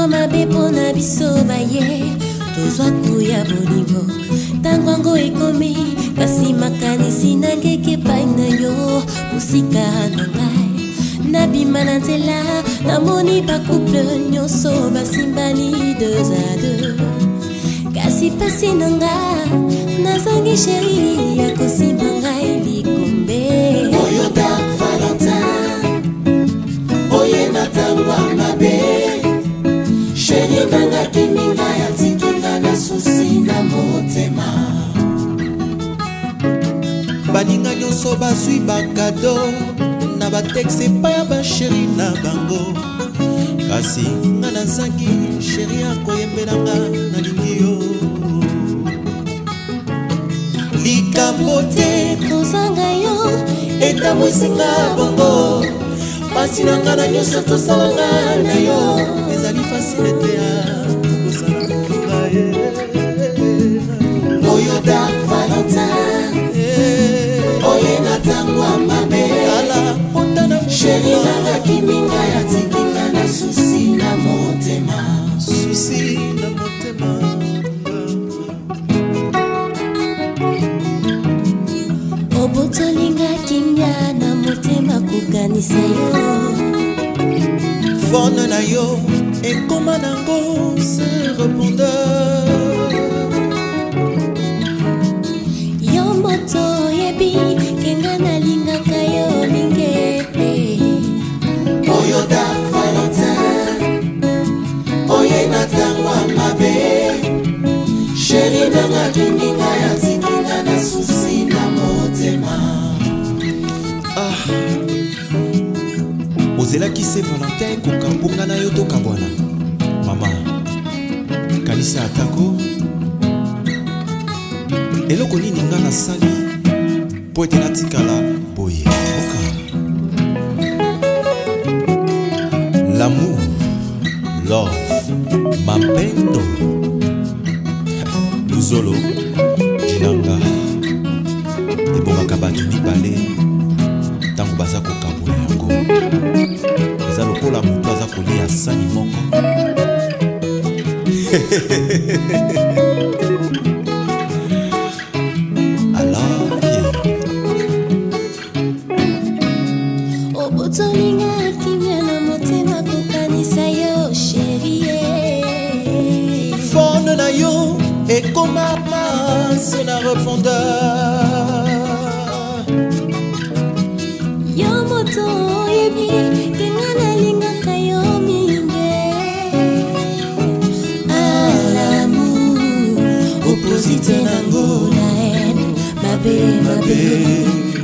Tango mabe pona biso baye tozwa kuya bolingo tango ekomi kasi makanisi nangeke pai na yo musika na ngai nabima na nzela namoni bakouple nyonso basimbani 2 à 2 kasi pasi nanga nazangi sheri ya kosimba ngai likombe oyo dak Valentine oye na tangwa mabe sheri nanga kiminga ya tikinga na susi na motema baninga nyonso bazwi bakado na batexe epai ya basheri na bango kasi nga nazangi sheri akoyembelanga nalingi yo likambo te kozanga yo etamwisinga bongo pasi na nga na nyonso tosalanga na yo ezali fasile te ya kosala kolinga ye oyo dak Valentine oye na tangwa mabe sheri nanga kiminga ya tikinga na susi na motema susi na motema obotolinga kimia na motema kokanisa yo fone na yo ekoma nango se répondeur yo moto yebi kenga nalingaka yo mingi oyo dak Valentine oye na tangwa mabe sheri nanga kiminga ya tikinga na susi na motema ozelaki se Valentine kokambunga na yo tokabwana mama kanisa atako eloko nini nga nasali po ete natikala boye oka l'amour, love, mapendo luzolo jinanga ebongaka bato mibale ntango baza kokabola yango eza lokola moto aza kolia sani moko alors obotolinga kimia na motema kokanisa yo sheri fone na yo ekoma mase na répondeur yo moto oyebi kenga nalingaka yo mingi alamour opposite nango la haine mabe